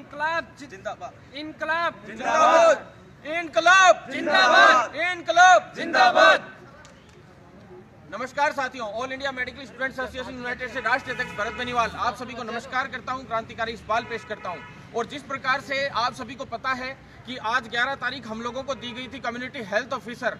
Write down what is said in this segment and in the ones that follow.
इनकलाब जिंदाबाद, इनकलाब जिंदाबाद, इनकलाब जिंदाबाद, इनकलाब जिंदाबाद। नमस्कार साथियों, all India medical students association united से राष्ट्रीय अध्यक्ष भरत बेनीवाल आप सभी को नमस्कार करता हूं, क्रांतिकारी इकबाल पेश करता हूं। और जिस प्रकार से आप सभी को पता है कि आज 11 तारीख हम लोगों को दी गई थी कम्युनिटी हेल्थ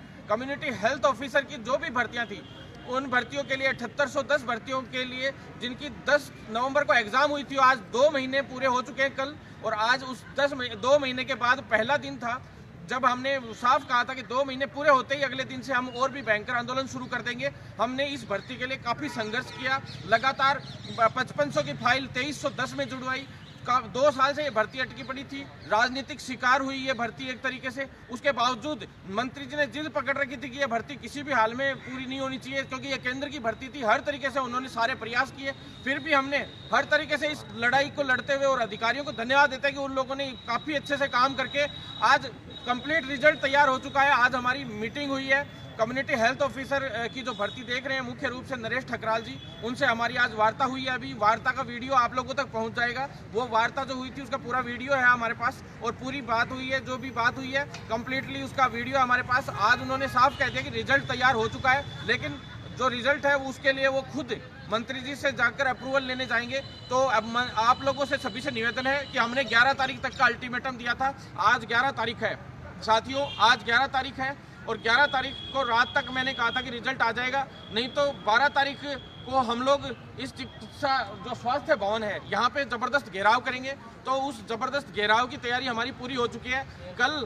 ऑफिसर की जो भी भर्तियां थी उन भर्तियों के लिए 7810 भर्तियों के लिए जिनकी 10 नवंबर को एग्जाम हुई थी, आज 2 महीने पूरे हो चुके हैं कल। और आज उस 2 महीने के बाद पहला दिन था जब हमने साफ कहा था कि 2 महीने पूरे होते ही अगले दिन से हम और भी भयंकर आंदोलन शुरू कर देंगे। हमने इस भर्ती के लिए काफी संघर्ष किया, लगातार 5500 की फाइल 2310 में जुड़वाई। 2 साल से ये भर्ती अटकी पड़ी थी, राजनीतिक शिकार हुई ये भर्ती एक तरीके से। उसके बावजूद मंत्री जी ने जिद पकड़ रखी थी कि ये भर्ती किसी भी हाल में पूरी नहीं होनी चाहिए, क्योंकि ये केंद्र की भर्ती थी। हर तरीके से उन्होंने सारे प्रयास किए, फिर भी हमने हर तरीके से इस लड़ाई को लड़ते हुए, और अधिकारियों को धन्यवाद देते हैं कि उन लोगों ने काफी अच्छे से काम करके आज कंप्लीट रिजल्ट तैयार हो चुका है। आज हमारी मीटिंग हुई है कम्युनिटी हेल्थ ऑफिसर की जो भर्ती देख रहे हैं मुख्य रूप से नरेश ठकराल जी, उनसे हमारी आज वार्ता हुई है। अभी वार्ता का वीडियो आप लोगों तक पहुंच जाएगा। वो वार्ता जो हुई थी उसका पूरा वीडियो है हमारे पास, और पूरी बात हुई है, जो भी बात हुई है कंप्लीटली उसका वीडियो हमारे पास। आज उन्होंने साफ कह दिया कि रिजल्ट तैयार हो चुका है, लेकिन जो रिजल्ट है उसके लिए वो खुद मंत्री जी से जाकर अप्रूवल लेने जाएंगे। तो अब आप लोगों से सभी से निवेदन है कि हमने 11 तारीख तक का अल्टीमेटम दिया था, आज 11 तारीख है साथियों, आज 11 तारीख है। और 11 तारीख को रात तक मैंने कहा था कि रिजल्ट आ जाएगा, नहीं तो 12 तारीख को हम लोग इस चिकित्सा जो स्वास्थ्य भवन है यहाँ पे जबरदस्त घेराव करेंगे। तो उस जबरदस्त घेराव की तैयारी हमारी पूरी हो चुकी है। कल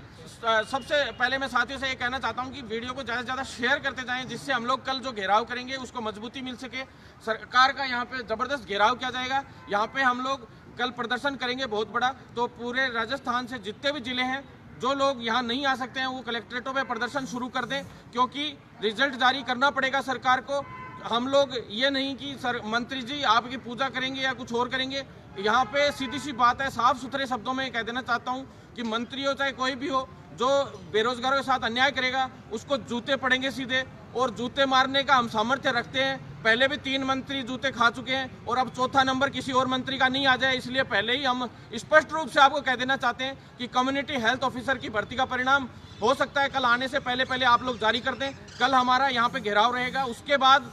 सबसे पहले मैं साथियों से ये कहना चाहता हूँ कि वीडियो को ज़्यादा से ज़्यादा शेयर करते जाएं, जिससे हम लोग कल जो घेराव करेंगे उसको मजबूती मिल सके। सरकार का यहाँ पे जबरदस्त घेराव किया जाएगा। यहाँ पे हम लोग कल प्रदर्शन करेंगे बहुत बड़ा। तो पूरे राजस्थान से जितने भी जिले हैं, जो लोग यहाँ नहीं आ सकते हैं वो कलेक्ट्रेटों में प्रदर्शन शुरू कर दें, क्योंकि रिजल्ट जारी करना पड़ेगा सरकार को। हम लोग ये नहीं कि सर मंत्री जी आपकी पूजा करेंगे या कुछ और करेंगे। यहाँ पे सीधी सी बात है, साफ सुथरे शब्दों में कह देना चाहता हूँ कि मंत्री हो चाहे कोई भी हो, जो बेरोजगारों के साथ अन्याय करेगा उसको जूते पड़ेंगे सीधे, और जूते मारने का हम सामर्थ्य रखते हैं। पहले भी 3 मंत्री जूते खा चुके हैं और अब चौथा नंबर किसी और मंत्री का नहीं आ जाए, इसलिए पहले ही हम स्पष्ट रूप से आपको कह देना चाहते हैं कि कम्युनिटी हेल्थ ऑफिसर की भर्ती का परिणाम हो सकता है कल आने से पहले आप लोग जारी कर दें। कल हमारा यहाँ पे घेराव रहेगा। उसके बाद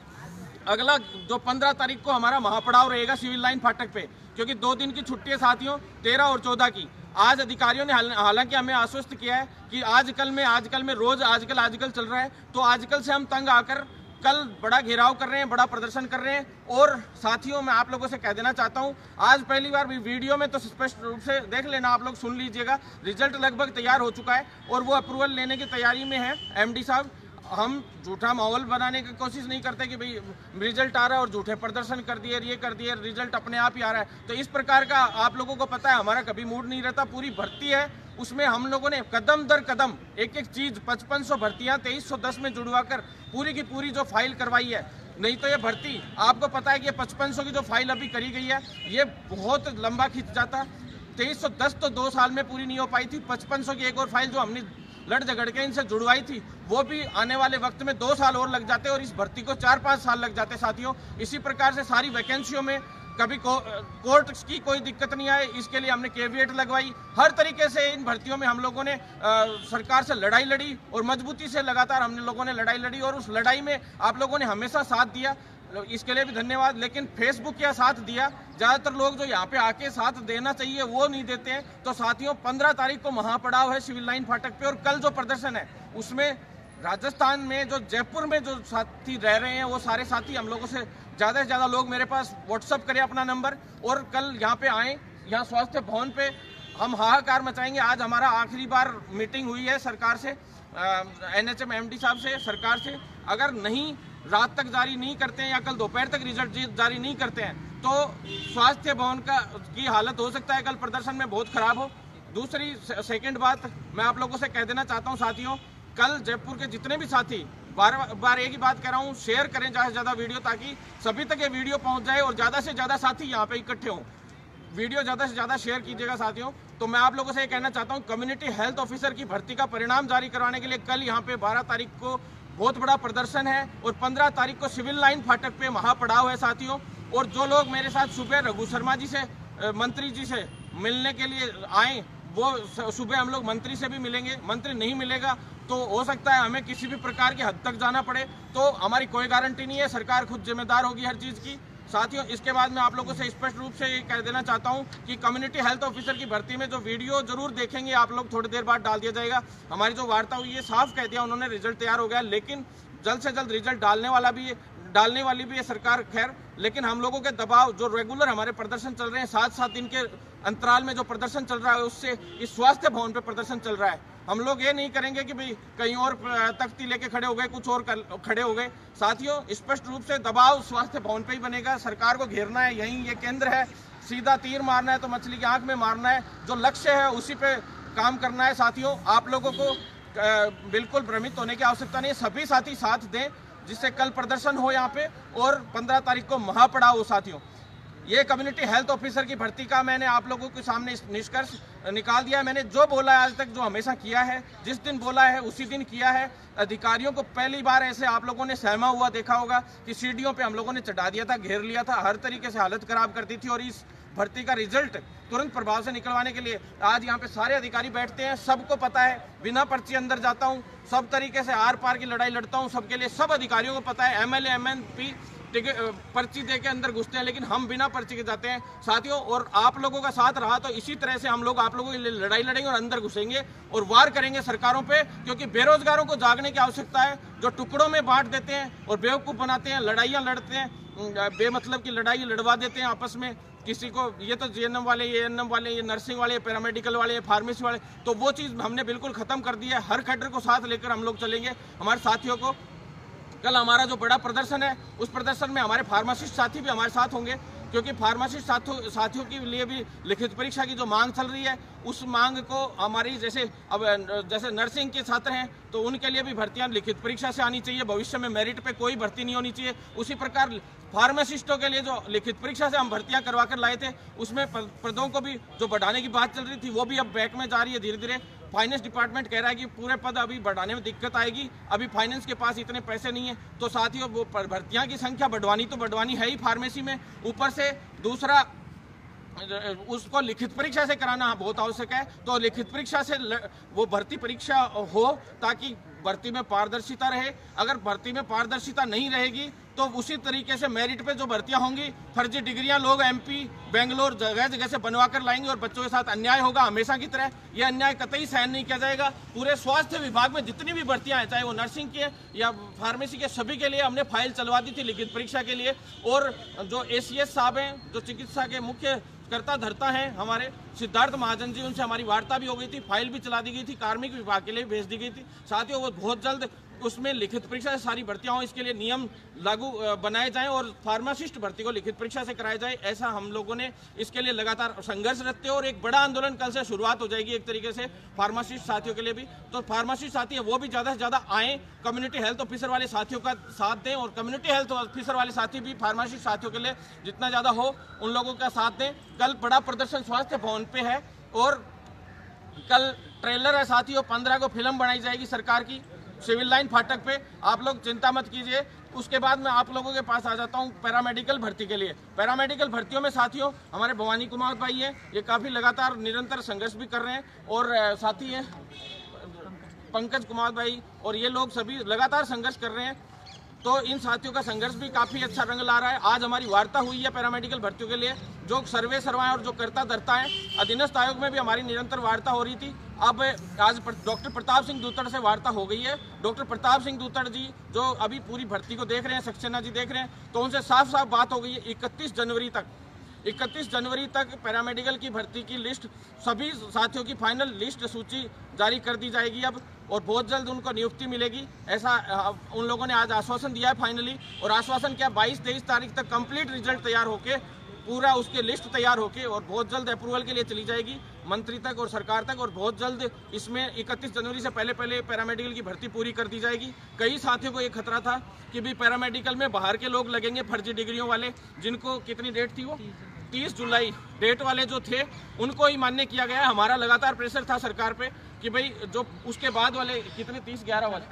अगला जो 15 तारीख को हमारा महापड़ाव रहेगा सिविल लाइन फाटक पे, क्योंकि 2 दिन की छुट्टी है साथियों, 13 और 14 की। आज अधिकारियों ने हालांकि हमें आश्वस्त किया है कि आजकल में रोज आजकल चल रहा है, तो आजकल से हम तंग आकर कल बड़ा घेराव कर रहे हैं, बड़ा प्रदर्शन कर रहे हैं। और साथियों मैं आप लोगों से कह देना चाहता हूं, आज पहली बार वीडियो में तो स्पष्ट रूप से देख लेना, आप लोग सुन लीजिएगा। रिजल्ट लगभग तैयार हो चुका है और वो अप्रूवल लेने की तैयारी में है एमडी साहब। हम झूठा माहौल बनाने की कोशिश नहीं करते कि भाई रिजल्ट आ रहा है और झूठे प्रदर्शन कर दिए, ये कर दिए, रिजल्ट अपने आप ही आ रहा है। तो इस प्रकार का आप लोगों को पता है हमारा कभी मूड नहीं रहता। पूरी भर्ती है, उसमें हम लोगों ने कदम दर कदम एक एक चीज 5500 भर्तियां 2310 में जुड़वा कर पूरी की पूरी जो फाइल करवाई है। नहीं तो ये भर्ती आपको पता है कि 5500 की जो फाइल अभी करी गई है ये बहुत लंबा खिंच जाता। 2310 तो 2 साल में पूरी नहीं हो पाई थी। 5500 की एक और फाइल जो हमने लड़ झगड़ के इनसे जुड़वाई थी वो भी आने वाले वक्त में 2 साल और लग जाते और इस भर्ती को 4-5 साल लग जाते साथियों। इसी प्रकार से सारी वैकेंसियों में कभी कोर्ट की कोई दिक्कत नहीं आए, इसके लिए हमने कैविएट लगवाई। हर तरीके से इन भर्तियों में हम लोगों ने सरकार से लड़ाई लड़ी और मजबूती से लगातार हम लोगों ने लड़ाई लड़ी, और उस लड़ाई में आप लोगों ने हमेशा साथ दिया, इसके लिए भी धन्यवाद। लेकिन फेसबुक का साथ दिया, ज़्यादातर लोग जो यहाँ पे आके साथ देना चाहिए वो नहीं देते हैं। तो साथियों 15 तारीख को महापड़ाव है सिविल लाइन फाटक पे, और कल जो प्रदर्शन है उसमें राजस्थान में जो जयपुर में जो साथी रह रहे हैं वो सारे साथी हम लोगों से ज़्यादा लोग मेरे पास व्हाट्सअप करें अपना नंबर, और कल यहाँ पे आएँ। यहाँ स्वास्थ्य भवन पे हम हाहाकार मचाएंगे। आज हमारा आखिरी बार मीटिंग हुई है सरकार से, NHM MD साहब से, सरकार से। अगर नहीं रात तक जारी नहीं करते हैं या कल दोपहर तक रिजल्ट जारी नहीं करते हैं तो स्वास्थ्य भवन की हालत हो सकता है कल प्रदर्शन में बहुत खराब हो। दूसरी सेकंड बात मैं आप लोगों से कह देना चाहता हूं साथियों, कल जयपुर के जितने भी साथी, बार एक ही बात कह रहा हूं, शेयर करें ज़्यादा से ज़्यादा वीडियो, ताकि सभी तक ये वीडियो पहुंच जाए और ज़्यादा से ज़्यादा साथी यहाँ पे इकट्ठे हों। वीडियो ज़्यादा से ज़्यादा शेयर कीजिएगा साथियों। तो मैं आप लोगों से ये कहना चाहता हूँ, कम्युनिटी हेल्थ ऑफिसर की भर्ती का परिणाम जारी करवाने के लिए कल यहाँ पे 12 तारीख को बहुत बड़ा प्रदर्शन है, और 15 तारीख को सिविल लाइन फाटक पे महापड़ाव है साथियों। और जो लोग मेरे साथ सुबह रघु शर्मा जी से मंत्री जी से मिलने के लिए आए वो सुबह हम लोग मंत्री से भी मिलेंगे, मंत्री नहीं मिलेगा तो हो सकता है हमें किसी भी प्रकार की हद तक जाना पड़े, तो हमारी कोई गारंटी नहीं है, सरकार खुद जिम्मेदार होगी हर चीज़ की। साथियों, इसके बाद मैं आप लोगों से स्पष्ट रूप से ये कह देना चाहता हूं कि कम्युनिटी हेल्थ ऑफिसर की भर्ती में जो वीडियो जरूर देखेंगे आप लोग, थोड़ी देर बाद डाल दिया जाएगा। हमारी जो वार्ता हुई है साफ कह दिया उन्होंने, रिजल्ट तैयार हो गया, लेकिन जल्द से जल्द रिजल्ट डालने वाली भी है सरकार, खैर, लेकिन हम लोगों के दबाव जो रेगुलर हमारे प्रदर्शन चल रहे हैं, 7-7 दिन के अंतराल में जो प्रदर्शन चल रहा है उससे इस स्वास्थ्य भवन पे प्रदर्शन चल रहा है। हम लोग ये नहीं करेंगे कि भाई कहीं और तख्ती लेके खड़े हो गए, कुछ और खड़े हो गए। साथियों, स्पष्ट रूप से दबाव स्वास्थ्य भवन पे ही बनेगा, सरकार को घेरना है, यही ये केंद्र है, सीधा तीर मारना है तो मछली की आंख में मारना है, जो लक्ष्य है उसी पे काम करना है। साथियों, आप लोगों को बिल्कुल भ्रमित होने की आवश्यकता नहीं है, सभी साथी साथ दें जिससे कल प्रदर्शन हो यहाँ पे और 15 तारीख को महापड़ाव हो। साथियों, ये कम्युनिटी हेल्थ ऑफिसर की भर्ती का मैंने आप लोगों के सामने निष्कर्ष निकाल दिया है। मैंने जो बोला है आज तक, जो हमेशा किया है, जिस दिन बोला है उसी दिन किया है। अधिकारियों को पहली बार ऐसे आप लोगों ने सहमा हुआ देखा होगा कि सीढ़ियों पे हम लोगों ने चढ़ा दिया था, घेर लिया था, हर तरीके से हालत खराब कर दी थी, और इस भर्ती का रिजल्ट तुरंत प्रभाव से निकलवाने के लिए आज यहाँ पे सारे अधिकारी बैठते हैं। सबको पता है, बिना पर्ची अंदर जाता हूँ, सब तरीके से आर पार की लड़ाई लड़ता हूँ सबके लिए, सब अधिकारियों को पता है। MLA MNP पर्ची दे के अंदर घुसते हैं, लेकिन हम बिना पर्ची के जाते हैं। साथियों, और आप लोगों का साथ रहा तो इसी तरह से हम लोग आप लोगों के लिए लड़ाई लड़ेंगे और अंदर घुसेंगे और वार करेंगे सरकारों पे, क्योंकि बेरोजगारों को जागने की आवश्यकता है। जो टुकड़ों में बांट देते हैं और बेवकूफ़ बनाते हैं, लड़ाइयाँ लड़ते हैं, बेमतलब की लड़ाई लड़वा देते हैं आपस में, किसी को ये तो GNM वाले, ये ANM वाले, ये नर्सिंग वाले, पैरामेडिकल वाले, फार्मेसी वाले, तो वो चीज़ हमने बिल्कुल ख़त्म कर दी है। हर कैडर को साथ लेकर हम लोग चलेंगे। हमारे साथियों को कल हमारा जो बड़ा प्रदर्शन है, उस प्रदर्शन में हमारे फार्मासिस्ट साथी भी हमारे साथ होंगे, क्योंकि फार्मासिस्ट साथियों के लिए भी लिखित परीक्षा की जो मांग चल रही है, उस मांग को हमारी जैसे नर्सिंग के छात्र हैं तो उनके लिए भी भर्तियां लिखित परीक्षा से आनी चाहिए, भविष्य में मेरिट पे कोई भर्ती नहीं होनी चाहिए। उसी प्रकार फार्मासिस्टों के लिए जो लिखित परीक्षा से हम भर्तियां करवा कर लाए थे, उसमें पदों को भी जो बढ़ाने की बात चल रही थी वो भी अब बैक में जा रही है धीरे धीरे। फाइनेंस डिपार्टमेंट कह रहा है कि पूरे पद अभी बढ़ाने में दिक्कत आएगी, अभी फाइनेंस के पास इतने पैसे नहीं है। तो साथियों, वो भर्तियां की संख्या बढ़वानी है ही फार्मेसी में, ऊपर से दूसरा उसको लिखित परीक्षा से कराना बहुत आवश्यक है। तो लिखित परीक्षा से वो भर्ती परीक्षा हो ताकि भर्ती में पारदर्शिता रहे। अगर भर्ती में पारदर्शिता नहीं रहेगी तो उसी तरीके से मेरिट पे जो भर्तियां होंगी, फर्जी डिग्रियां लोग MP, बेंगलोर जगह जगह से बनवा कर लाएंगे और बच्चों के साथ अन्याय होगा हमेशा की तरह। ये अन्याय कतई सहन नहीं किया जाएगा। पूरे स्वास्थ्य विभाग में जितनी भी भर्तियां हैं, चाहे वो नर्सिंग के या फार्मेसी के, सभी के लिए हमने फाइल चलवा दी थी लिखित परीक्षा के लिए। और जो ACS साहब हैं, जो चिकित्सा के मुख्य करता धरता हैं हमारे सिद्धार्थ महाजन जी, उनसे हमारी वार्ता भी हो गई थी, फाइल भी चला दी गई थी, कार्मिक विभाग के लिए भेज दी गई थी। साथियों, वो बहुत जल्द उसमें लिखित परीक्षा से सारी भर्तियां हों, इसके लिए नियम लागू बनाए जाएं और फार्मासिस्ट भर्ती को लिखित परीक्षा से कराया जाए। ऐसा हम लोगों ने इसके लिए लगातार संघर्षरत थे और एक बड़ा आंदोलन कल से शुरुआत हो जाएगी एक तरीके से फार्मासिस्ट साथियों के लिए भी। तो फार्मासिस्ट साथी है वो भी ज़्यादा से ज़्यादा आएँ, कम्युनिटी हेल्थ ऑफिसर वाले साथियों का साथ दें, और कम्युनिटी हेल्थ ऑफिसर वाले साथी भी फार्मासिस्ट साथियों के लिए जितना ज़्यादा हो उन लोगों का साथ दें। कल बड़ा प्रदर्शन स्वास्थ्य भवन पे है और कल ट्रेलर है साथियों, 15 को फिल्म बनाई जाएगी सरकार की सिविल लाइन फाटक पे। आप लोग चिंता मत कीजिए। उसके बाद मैं आप लोगों के पास आ जाता हूँ पैरामेडिकल भर्ती के लिए। पैरामेडिकल भर्तियों में साथियों हमारे भवानी कुमार भाई हैं, ये काफ़ी लगातार निरंतर संघर्ष भी कर रहे हैं, और साथी हैं पंकज कुमार भाई, और ये लोग सभी लगातार संघर्ष कर रहे हैं। तो इन साथियों का संघर्ष भी काफ़ी अच्छा रंग ला रहा है। आज हमारी वार्ता हुई है पैरामेडिकल भर्तियों के लिए, जो सर्वे सर्वाएं और जो करता धरता है। अधीनस्थ आयोग में भी हमारी निरंतर वार्ता हो रही थी। अब आज डॉक्टर प्रताप सिंह दूतड़ से वार्ता हो गई है। डॉक्टर प्रताप सिंह दूतड़ जी जो अभी पूरी भर्ती को देख रहे हैं, सक्सेना जी देख रहे हैं, तो उनसे साफ साफ बात हो गई है। 31 जनवरी तक पैरामेडिकल की भर्ती की लिस्ट, सभी साथियों की फाइनल लिस्ट सूची जारी कर दी जाएगी अब, और बहुत जल्द उनको नियुक्ति मिलेगी, ऐसा उन लोगों ने आज आश्वासन दिया है फाइनली। और आश्वासन क्या, 22-23 तारीख तक कंप्लीट रिजल्ट तैयार होके, पूरा उसके लिस्ट तैयार होके, और बहुत जल्द अप्रूवल के लिए चली जाएगी मंत्री तक और सरकार तक, और बहुत जल्द इसमें 31 जनवरी से पहले पैरामेडिकल की भर्ती पूरी कर दी जाएगी। कई साथियों को ये खतरा था कि भी पैरामेडिकल में बाहर के लोग लगेंगे, फर्जी डिग्रियों वाले, जिनको कितनी डेट थी, वो 30 जुलाई डेट वाले जो थे उनको ही मान्य किया गया है। हमारा लगातार प्रेशर था सरकार पे कि भाई जो उसके बाद वाले कितने 30-11 वाले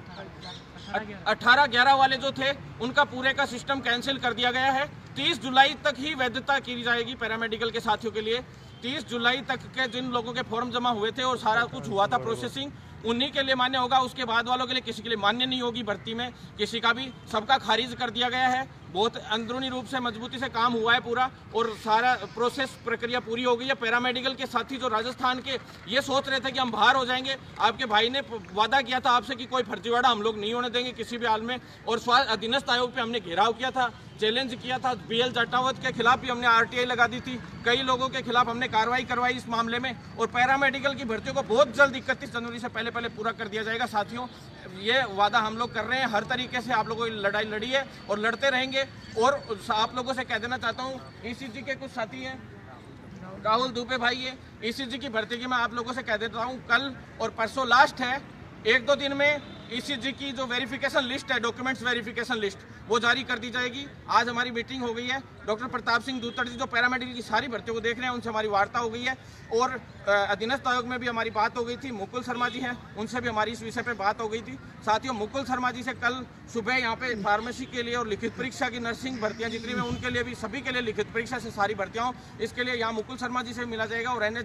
18-11 वाले जो थे उनका पूरे का सिस्टम कैंसिल कर दिया गया है। 30 जुलाई तक ही वैधता की जाएगी पैरामेडिकल के साथियों के लिए। 30 जुलाई तक के जिन लोगों के फॉर्म जमा हुए थे और सारा कुछ हुआ था प्रोसेसिंग, उन्हीं के लिए मान्य होगा। उसके बाद वालों के लिए किसी के लिए मान्य नहीं होगी भर्ती में, किसी का भी, सबका खारिज कर दिया गया है। बहुत अंदरूनी रूप से मजबूती से काम हुआ है पूरा, और सारा प्रोसेस प्रक्रिया पूरी हो गई है। पैरामेडिकल के साथी जो राजस्थान के ये सोच रहे थे कि हम बाहर हो जाएंगे, आपके भाई ने वादा किया था आपसे कि कोई फर्जीवाड़ा हम लोग नहीं होने देंगे किसी भी हाल में। और स्वास्थ्य अधीनस्थ आयोग पे हमने घेराव किया था, चैलेंज किया था। BL जटावत के खिलाफ भी हमने RTI लगा दी थी, कई लोगों के खिलाफ हमने कार्रवाई करवाई इस मामले में। और पैरामेडिकल की भर्तियों को बहुत जल्द 31 जनवरी से पहले पूरा कर दिया जाएगा। साथियों, ये वादा हम लोग कर रहे हैं, हर तरीके से आप लोगों की लड़ाई लड़ी है और लड़ते रहेंगे। और आप लोगों से कह देना चाहता हूँ, ECG के कुछ साथी हैं, राहुल दुबे भाई है, ECG की भर्ती की मैं आप लोगों से कह देता हूँ, कल और परसों लास्ट है। 1-2 दिन में ECG की जो वेरिफिकेशन लिस्ट है, डॉक्यूमेंट्स वेरिफिकेशन लिस्ट, वो जारी कर दी जाएगी। आज हमारी मीटिंग हो गई है, डॉक्टर प्रताप सिंह दूतड़ जी जो पैरामेडिकल की सारी भर्तियों को देख रहे हैं, उनसे हमारी वार्ता हो गई है। और अधीनस्थ आयोग में भी हमारी बात हो गई थी, मुकुल शर्मा जी हैं, उनसे भी हमारी इस विषय पे बात हो गई थी। साथियों, मुकुल शर्मा जी से कल सुबह यहाँ पे फार्मेसी के लिए और लिखित परीक्षा की नर्सिंग भर्तियाँ जितनी में, उनके लिए भी, सभी के लिए लिखित परीक्षा से सारी भर्तियाँ, इसके लिए यहाँ मुकुल शर्मा जी से मिला जाएगा। और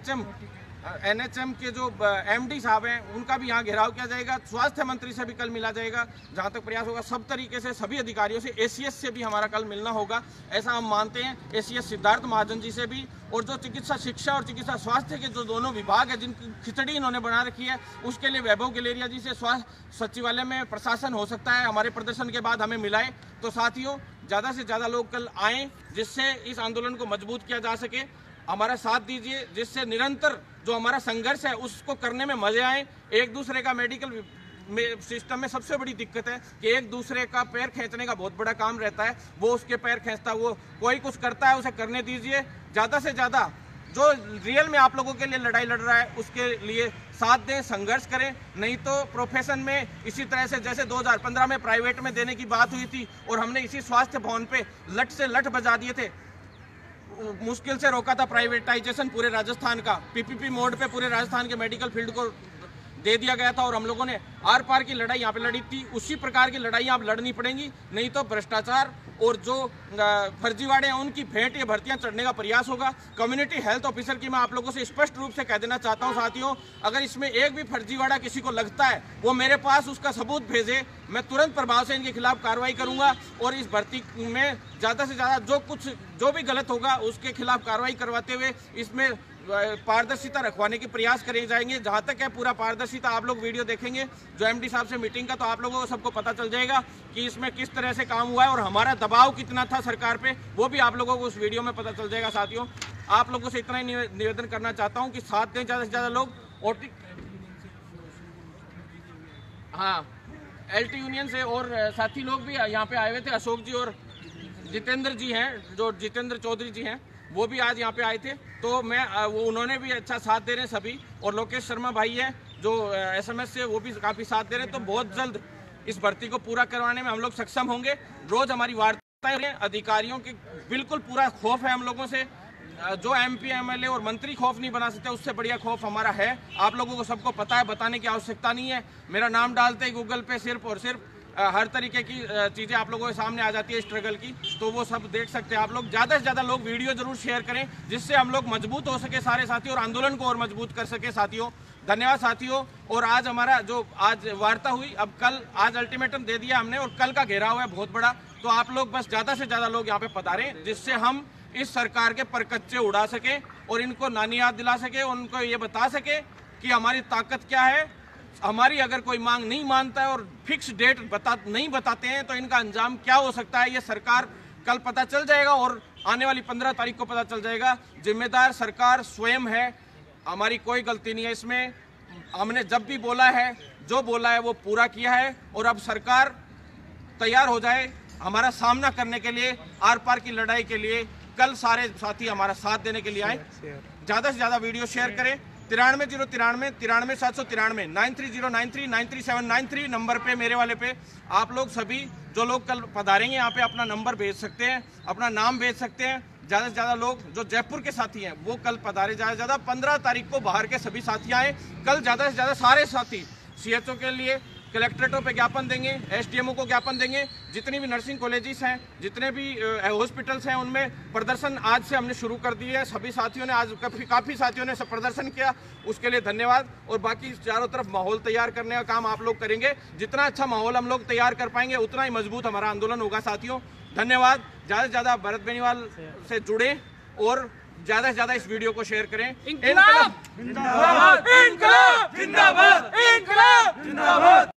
NHM के जो MD साहब हैं, उनका भी यहाँ घेराव किया जाएगा। स्वास्थ्य मंत्री से भी कल मिला जाएगा, जहाँ तक प्रयास होगा सब तरीके से, सभी अधिकारियों से, ACS से भी हमारा कल मिलना होगा, ऐसा हम मानते हैं। ACS सिद्धार्थ महाजन जी से भी, और जो चिकित्सा शिक्षा और चिकित्सा स्वास्थ्य के जो दोनों विभाग है, जिनकी खिचड़ी इन्होंने बना रखी है, उसके लिए वैभव गलेरिया जी से स्वास्थ्य सचिवालय में प्रशासन हो सकता है हमारे प्रदर्शन के बाद हमें मिलाए। तो साथियों, ज़्यादा से ज़्यादा लोग कल आएँ, जिससे इस आंदोलन को मजबूत किया जा सके। हमारा साथ दीजिए, जिससे निरंतर जो हमारा संघर्ष है उसको करने में मजे आए। एक दूसरे का मेडिकल सिस्टम में सबसे बड़ी दिक्कत है कि एक दूसरे का पैर खींचने का बहुत बड़ा काम रहता है, वो उसके पैर खींचता है, वो कोई कुछ करता है, उसे करने दीजिए। ज़्यादा से ज़्यादा जो रियल में आप लोगों के लिए लड़ाई लड़ रहा है, उसके लिए साथ दें, संघर्ष करें। नहीं तो प्रोफेशन में इसी तरह से, जैसे 2015 में प्राइवेट में देने की बात हुई थी और हमने इसी स्वास्थ्य भवन पे लट से लट बजा दिए थे, मुश्किल से रोका था प्राइवेटाइजेशन पूरे राजस्थान का, PPP मोड पे पूरे राजस्थान के मेडिकल फील्ड को दे दिया गया था, और हम लोगों ने आर पार की लड़ाई यहाँ पे लड़ी थी। उसी प्रकार की लड़ाई आप लड़नी पड़ेंगी, नहीं तो भ्रष्टाचार और जो फर्जीवाड़े हैं उनकी भेंट ये भर्तियां चढ़ने का प्रयास होगा। कम्युनिटी हेल्थ ऑफिसर की मैं आप लोगों से स्पष्ट रूप से कह देना चाहता हूं साथियों, अगर इसमें एक भी फर्जीवाड़ा किसी को लगता है, वो मेरे पास उसका सबूत भेजे, मैं तुरंत प्रभाव से इनके खिलाफ कार्रवाई करूंगा। और इस भर्ती में ज़्यादा से ज़्यादा जो भी गलत होगा उसके खिलाफ कार्रवाई करवाते हुए इसमें पारदर्शिता रखवाने के प्रयास करे जाएंगे। जहां तक है पूरा पारदर्शिता, आप लोग वीडियो देखेंगे जो MD साहब से मीटिंग का, तो आप लोगों को सबको पता चल जाएगा कि इसमें किस तरह से काम हुआ है और हमारा दबाव कितना था सरकार पे, वो भी आप लोगों को उस वीडियो में पता चल जाएगा। साथियों, आप लोगों से इतना ही निवेदन करना चाहता हूँ कि साथ दें ज़्यादा से ज़्यादा लोग। LT यूनियन से और साथी लोग भी यहाँ पे आए हुए थे, अशोक जी और जितेंद्र जी हैं, जो जितेंद्र चौधरी जी हैं, वो भी आज यहाँ पे आए थे। तो उन्होंने भी अच्छा साथ दे रहे हैं सभी। और लोकेश शर्मा भाई है जो SMS से, वो भी काफ़ी साथ दे रहे हैं। तो बहुत जल्द इस भर्ती को पूरा करवाने में हम लोग सक्षम होंगे। रोज़ हमारी वार्ताएं, अधिकारियों के बिल्कुल पूरा खौफ है हम लोगों से। जो MP MLA और मंत्री खौफ नहीं बना सकते, उससे बढ़िया खौफ हमारा है। आप लोगों को सबको पता है, बताने की आवश्यकता नहीं है। मेरा नाम डालते ही गूगल पे सिर्फ और सिर्फ हर तरीके की चीज़ें आप लोगों के सामने आ जाती है स्ट्रगल की, तो वो सब देख सकते हैं आप लोग। ज़्यादा से ज़्यादा लोग वीडियो जरूर शेयर करें, जिससे हम लोग मजबूत हो सके सारे साथी, और आंदोलन को और मजबूत कर सके साथियों। धन्यवाद साथियों। और आज हमारा जो आज वार्ता हुई, अब कल आज अल्टीमेटम दे दिया हमने, और कल का घेराव है बहुत बड़ा। तो आप लोग बस ज़्यादा से ज़्यादा लोग यहाँ पे पधारें, जिससे हम इस सरकार के परकच्चे उड़ा सके और इनको नानी याद दिला सके, उनको ये बता सके कि हमारी ताकत क्या है। हमारी अगर कोई मांग नहीं मानता है और फिक्स डेट नहीं बताते हैं, तो इनका अंजाम क्या हो सकता है, ये सरकार कल पता चल जाएगा और आने वाली 15 तारीख को पता चल जाएगा। जिम्मेदार सरकार स्वयं है, हमारी कोई गलती नहीं है इसमें। हमने जब भी बोला है, जो बोला है वो पूरा किया है, और अब सरकार तैयार हो जाए हमारा सामना करने के लिए, आर पार की लड़ाई के लिए। कल सारे साथी हमारा साथ देने के लिए आए। ज़्यादा से ज़्यादा वीडियो शेयर करें। 93 793 93093 93793 नंबर पे, मेरे वाले पे आप लोग सभी जो लोग कल पधारेंगे यहाँ पे अपना नंबर भेज सकते हैं, अपना नाम भेज सकते हैं। ज़्यादा से ज़्यादा लोग जो जयपुर के साथी हैं वो कल पधारे। ज़्यादा से ज़्यादा 15 तारीख को बाहर के सभी साथी आए। कल ज़्यादा से ज़्यादा सारे साथी CHO के लिए कलेक्ट्रेटों पे ज्ञापन देंगे, एसडीएमओ को ज्ञापन देंगे। जितनी भी नर्सिंग कॉलेजेस हैं, जितने भी हॉस्पिटल्स हैं, उनमें प्रदर्शन आज से हमने शुरू कर दिए है। सभी साथियों ने आज काफ़ी साथियों ने प्रदर्शन किया, उसके लिए धन्यवाद। और बाकी चारों तरफ माहौल तैयार करने का काम आप लोग करेंगे। जितना अच्छा माहौल हम लोग तैयार कर पाएंगे उतना ही मजबूत हमारा आंदोलन होगा साथियों। धन्यवाद। ज़्यादा से ज़्यादा भरत बेनीवाल से जुड़े और ज़्यादा से ज़्यादा इस वीडियो को शेयर करें। इंकलाब जिंदाबाद, इंकलाब जिंदाबाद, इंकलाब जिंदाबाद।